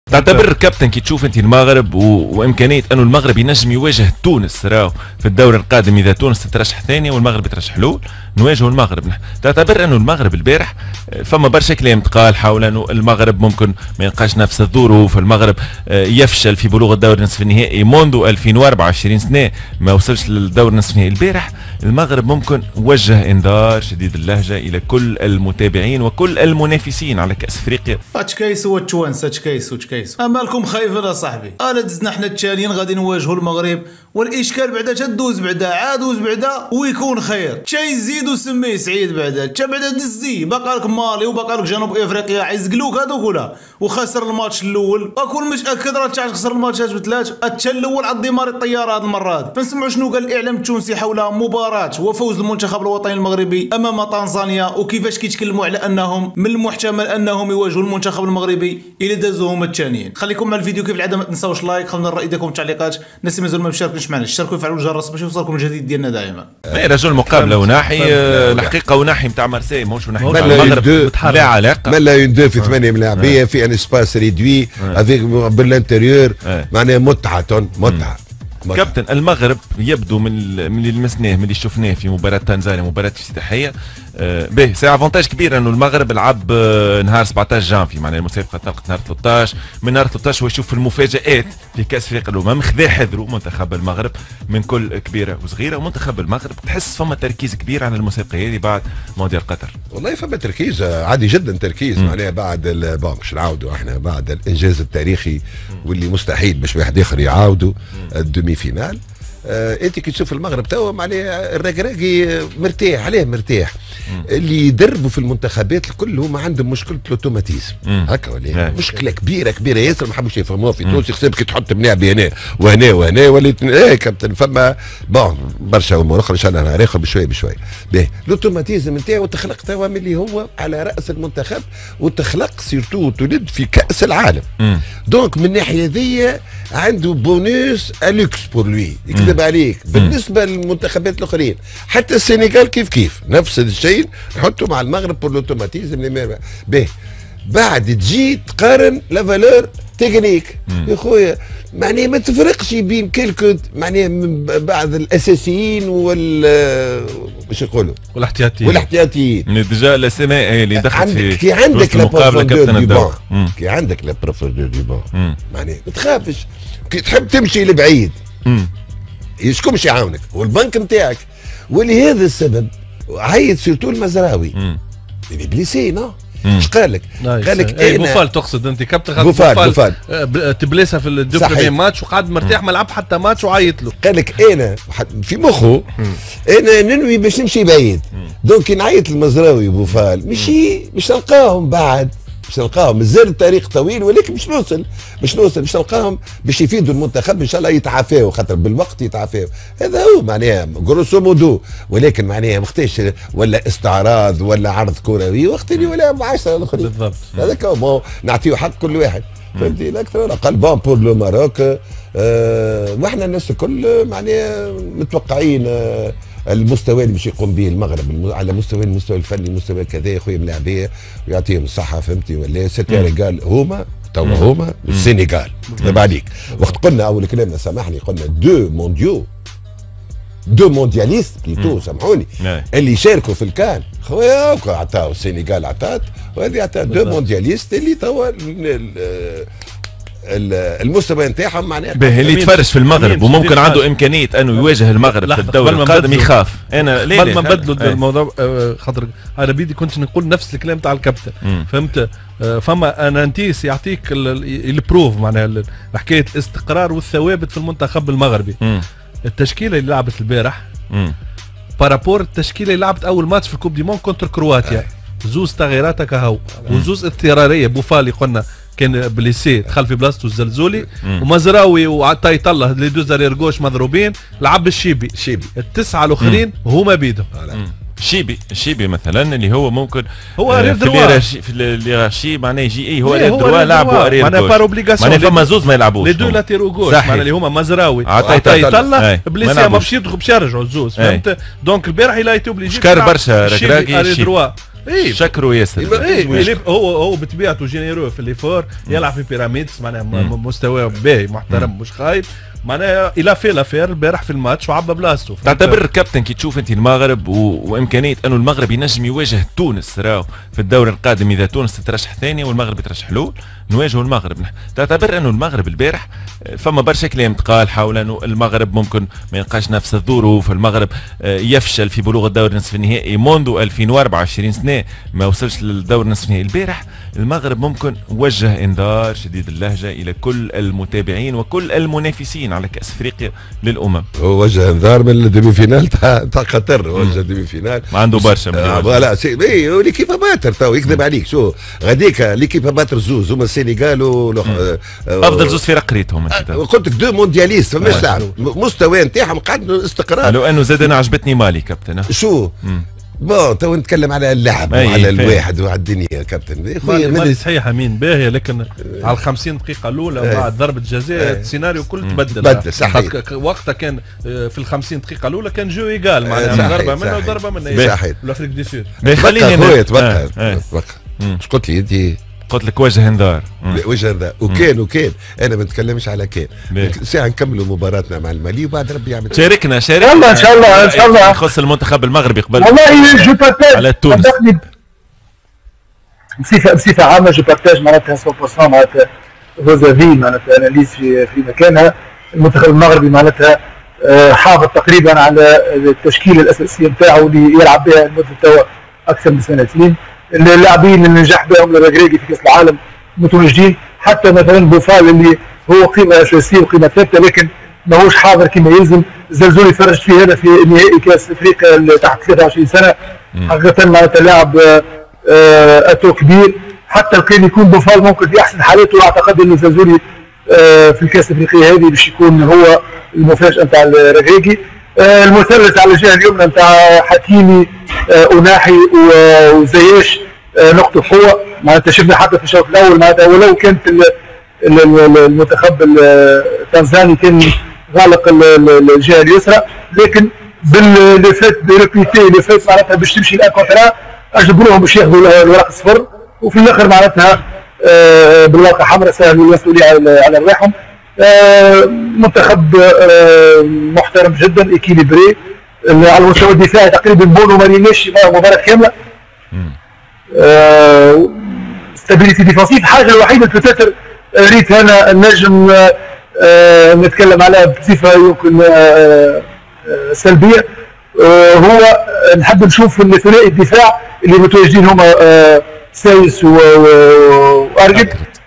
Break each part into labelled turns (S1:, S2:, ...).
S1: تعتبر كابتن كي تشوف انت المغرب وامكانيه انه المغرب ينجم يواجه تونس راهو في الدور القادم، اذا تونس تترشح ثانيه والمغرب يترشح الاول نواجهوا المغرب. تعتبر انه المغرب البارح فما برشا كلام تقال حول انه المغرب ممكن ما يلقاش نفس الظروف، المغرب يفشل في بلوغ الدور نصف النهائي منذ 2024 سنه ما وصلش للدور نصف النهائي. البارح المغرب ممكن وجه انذار شديد اللهجه الى كل المتابعين وكل المنافسين على كاس افريقيا.
S2: تشكيس والتوانسه تشكيس امالكم خايفين يا صاحبي. انا دزنا حنا التاليين غادي نواجهوا المغرب، والاشكال بعدا تدوز بعدا عادوز بعدا ويكون خير. شي زيد وسميه سعيد بعدا تا بعدا دزي باقا لك مالي وباقا لك جنوب افريقيا عيزقلوك هذوك ولا وخسر الماتش الاول وكون متاكد راه تخسر الماتشات بثلاث. حتى الاول على الدمار الطياره هذه المره. فنسمعوا شنو قال الاعلام التونسي حول مباراه وفوز المنتخب الوطني المغربي امام تنزانيا، وكيفاش كيتكلموا على انهم من المحتمل انهم يواجهوا المنتخب المغربي الى دازوا هما الثانيين. خليكم مع الفيديو كيف العاده، ما تنساوش لايك، خلونا الراي ديالكم والتعليقات. الناس اللي مازالوا ما مشاركينش معنا اشتركوا وفعلوا الجرس باش يوصلكم الجديد ديالنا دائما.
S1: رجل مقابله وناحي الحقيقه وناحي نتاع مارسي ماهوش وناحي نتاع المغرب لا علاقه.
S3: مالا يون دو في 8 ملاعبيه في ان اسباس ريدوي افيك بالانتيريور معناها متعه.
S1: كابتن المغرب يبدو من اللي لمسناه من اللي شفناه في مباراه تنزانيا مباراه افتتاحيه به سي افونتاج كبير انه المغرب لعب نهار 17 جانفي، معناها المسابقه طلقت نهار 13. من نهار 13 هو يشوف المفاجات في كاس افريقيا الامم، خذا حذره منتخب المغرب من كل كبيره وصغيره. ومنتخب المغرب تحس فما تركيز كبير على المسابقه هذه بعد مونديال قطر.
S3: والله فما تركيز عادي جدا، تركيز معناها بعد باش نعاودوا احنا بعد الانجاز التاريخي واللي مستحيل باش واحد اخر يعاودوا الدومي فينال. انت كي تشوف المغرب توا معناها الركراكي مرتاح عليه مرتاح. اللي يدربوا في المنتخبات الكل هما عندهم مشكله الاوتوماتيزم هكا ولا مشكله كبيره ياسر ما حبوش يفهموها في تونس. يحسب كي تحط ملاعبي هنا وهنا وليت كابتن فما برشا امور اخرى ان شاء الله نهار اخر بشوي باهي. الاوتوماتيزم نتاعو تخلق توا ملي هو على راس المنتخب وتخلق سيرتو تولد في كاس العالم. دونك من الناحيه ذي عنده بونوس الوكس بور لوي يكذب عليك. بالنسبه للمنتخبات الاخرين حتى السنغال كيف نفس الشيء نحطوا مع المغرب بور لوتوماتيزم باهي. بعد تجي تقارن لا فالور تكنيك يا خويا معناها ما تفرقش بين كلكو معناها بعض الاساسيين باش يقولوا والاحتياطيين
S1: من ديجا الاسماء اللي دخلت في
S3: كي عندك
S1: المقابله كابتن الدور
S3: كي عندك لا بروفوندور دي بون معناها ما تخافش كي تحب تمشي لبعيد شكون باش يعاونك والبنك نتاعك. ولهذا السبب عيط سيرتو المزراوي اللي بليسي نو اش قال لك؟ قال لك
S4: بوفال تقصد انت كابتن
S3: بوفال
S4: تبليسها في الدو ماتش وقعد مرتاح ما لعب حتى ماتش وعيط له.
S3: قال لك انا في مخه انا ننوي باش نمشي بعيد. دونك كي نعيط المزراوي بوفال مش نلقاهم بعد باش نلقاهم مازال الطريق طويل ولكن باش نوصل باش نلقاهم باش يفيدوا المنتخب ان شاء الله يتعافاو خاطر بالوقت يتعافاو. هذا هو معناها جروسو مودو. ولكن معناها وقتاش ولا استعراض ولا عرض كروي وقت اللي ولا 10 الاخرين
S4: بالضبط.
S3: هذاك هو نعطيو حق كل واحد فهمتي الاكثر ولا اقل بون بور لو ماروك. واحنا الناس الكل معناها متوقعين المستوى اللي باش يقوم به المغرب على المستوى الفني المستوى كذا يا خويا ملاعبيه ويعطيهم الصحه فهمتي ولا سيتيريغال هما توا هما والسنغال كذب عليك. وقت قلنا اول كلامنا سامحني قلنا دو موندياليست بليتو سامحوني اللي شاركوا في الكان خويا عطاو السنغال عطات وهذه عطات دو موندياليست اللي توا المستوى نتاعهم معناها
S1: اللي يتفرج في المغرب وممكن عنده امكانيه انه يواجه المغرب في الدوري القادم يخاف. انا ليه
S4: قبل ما نبدلوا الموضوع خاطر انا بيدي كنت نقول نفس الكلام تاع الكابتن فهمت. فما انا انتيس يعطيك البروف معناها حكايه الاستقرار والثوابت في المنتخب المغربي. التشكيله اللي لعبت البارح بارابور التشكيله اللي لعبت اول ماتش في الكوب دي مون كونتر كرواتيا زوز تغييرات كهو وزوز اضطراريه. بوفالي قلنا كان بليسي دخل في بلاصته الزلزولي ومزراوي وعطاي الله لي دو زارير غوش مضروبين لعب الشيبي التسعه الاخرين هما بيدهم.
S1: الشيبي مثلا اللي هو ممكن
S4: هو
S1: في الهيرارشي معناه يجي هو دروا لعبوا ارير
S4: معناه بار اوبليغاسيون
S1: معناه فما زوز ما يلعبوش
S4: لي دو لاتيرو غوش معناه اللي هما مزراوي عطاي الله بليسي ما باش يرجعوا الزوز فهمت. دونك البارح يلا يتوبليجي
S1: شكر برشا ركراكي
S4: الشيبي
S1: شكروا ياسر.
S4: هو بطبيعته جينيرو في ليفور، يلعب في بيراميدز معناها مستواه باهي محترم مش خايب معناها الى في لافير البارح في الماتش وعبى بلاصته.
S1: تعتبر كابتن كي تشوف انت المغرب وامكانيه انه المغرب ينجم يواجه تونس راهو في الدور القادم اذا تونس تترشح ثانيه والمغرب يترشح حلول نواجهوا المغرب. تعتبر انه المغرب البارح فما برشا كلام تقال حول انه المغرب ممكن ما يلقاش نفس الظروف، المغرب يفشل في بلوغ الدور نصف النهائي منذ 2024 سنه ما وصلش للدور نصف النهائي. البارح المغرب ممكن وجه انذار شديد اللهجه الى كل المتابعين وكل المنافسين على كاس افريقيا للامم.
S3: هو وجه انذار من الديمي فينال تاع قطر، وجه ديمي فينال
S1: ما عنده برشا
S3: لا ليكيبا باتر تو يكذب عليك. شو غاديك ليكيبا باتر زوز هما السنغال
S1: افضل زوز فرق ريتهم.
S3: قلت لك دو موندياليست فماش لاعب مستوى نتاعهم قعدوا استقرار.
S1: لو انه زاد انا عجبتني مالي كابتن
S3: شو بون تو نتكلم على اللعب وعلى الواحد وعلى الدنيا كابتن.
S4: مالي صحيح امين باهيه لكن على 50 دقيقه الاولى بعد ضربه جزاء السيناريو كله تبدل
S3: صحيح.
S4: وقتها كان في ال 50 دقيقه الاولى كان جو ايجال معناها ضربه منه وضربه منه
S3: صحيح.
S4: الافريق دي سود.
S3: خليني تبقى اش قلت لي انت؟
S1: قلت لك وجه انذار.
S3: وجه انذار وكان انا ما نتكلمش على كان ساعه نكملوا مباراتنا مع المالي وبعد ربي يعمل.
S1: شاركنا
S5: ان شاء الله
S1: يخص المنتخب المغربي قبل
S5: والله جو بارتاج
S1: على تونس
S5: بصفه عامه جو بارتاج معناتها 100% معناتها فوزافي معناتها اناليز في مكانها. المنتخب المغربي معناتها حافظ تقريبا على التشكيله الاساسيه نتاعو اللي يلعب بها لمده توا اكثر من سنتين. اللاعبين اللي نجح بهم الركراكي في كاس العالم متواجدين، حتى مثلا بوفال اللي هو قيمه اساسيه وقيمه ثابته لكن ماهوش حاضر كما يلزم. الزلزولي فرجت في هذا في نهائي كاس افريقيا تحت 23 سنه حقيقه معناتها لاعب اتو كبير. حتى كان يكون بوفال ممكن في احسن حالاته واعتقد انه الزلزولي في الكاس الافريقيه هذه باش يكون هو المفاجاه نتاع الركراكي. المثلث على الجهه اليمنى نتاع حكيمي أناحي وزياش نقطة قوة معناتها شفنا حتى في الشوط الأول معناتها ولو كانت المنتخب التنزاني كان غالق الجهة اليسرى لكن باللي معناتها باش تمشي الآن كونترا أجبروهم باش ياخذوا الورق الصفر وفي الآخر معناتها بالواقع حمراء سهلوا المسؤولية على رواحهم. منتخب محترم جدا اكيليبري على المستوى الدفاعي تقريبا بونو ما ريناش مباراه كامله. ستابيليتي ديفونسيف. الحاجه الوحيده اللي ريت انا النجم نتكلم عليها بصفه يمكن سلبيه هو نحب نشوف الثنائي الدفاع اللي متواجدين هما سايس وارقد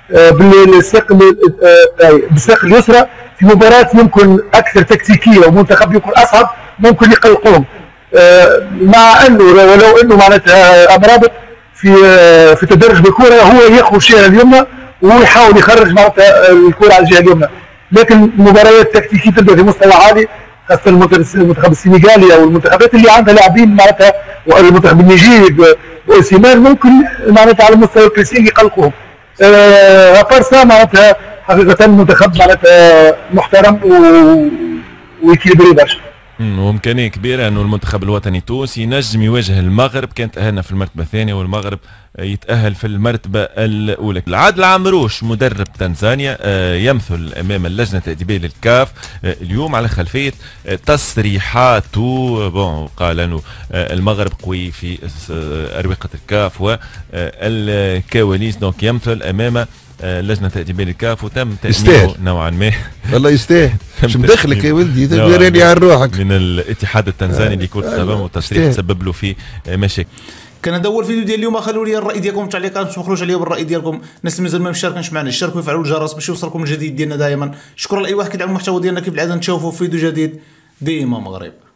S5: بالساق اليسرى في مباراة يمكن أكثر تكتيكية ومنتخب يكون أصعب ممكن يقلقون مع أنه ولو أنه معناتها أمرابط في تدرج بالكرة هو ياخذ الجهة اليمنى ويحاول يخرج معناتها الكرة على الجهة اليمنى لكن مباريات تكتيكية تبدأ في مستوى عالي خاصة المنتخب السنغالي أو المنتخبات اللي عندها لاعبين معناتها والمنتخب النيجيري بأوسيمان ممكن معناتها على مستوى البريسينغ يقلقوهم. أبارسا معناتها حقيقة منتخب معناتها محترم ويكيلبري برشا.
S1: وإمكانية كبيرة أنه المنتخب الوطني التونسي ينجم يواجه المغرب. كانت تأهلنا في المرتبة الثانية والمغرب يتأهل في المرتبة الأولى. العادل عمروش مدرب تنزانيا يمثل أمام اللجنة التأديبية للكاف اليوم على خلفية تصريحاته قال أنه المغرب قوي في أروقة الكاف والكواليس دونك يمثل أمام لجنة تأديبية للكاف وتم تأمينه نوعا ما.
S3: والله يستاهل. مش مدخلك يا ولدي تديرني على روحك
S1: من الاتحاد التنزاني لكرة القدم وتصريح تسبب له في مشاكل.
S2: كان هذا هو الفيديو ديال اليوم. خلوا لي الراي ديالكم في التعليقات باش ما تخرجوش عليا بالراي ديالكم. الناس اللي مازال ما مشاركينش معنا اشتركوا وفعلوا الجرس باش يوصلكم الجديد ديالنا دائما. شكرا لاي واحد كيدعم المحتوى ديالنا كيف العاده نتشوفوا في فيديو جديد ديما مغرب.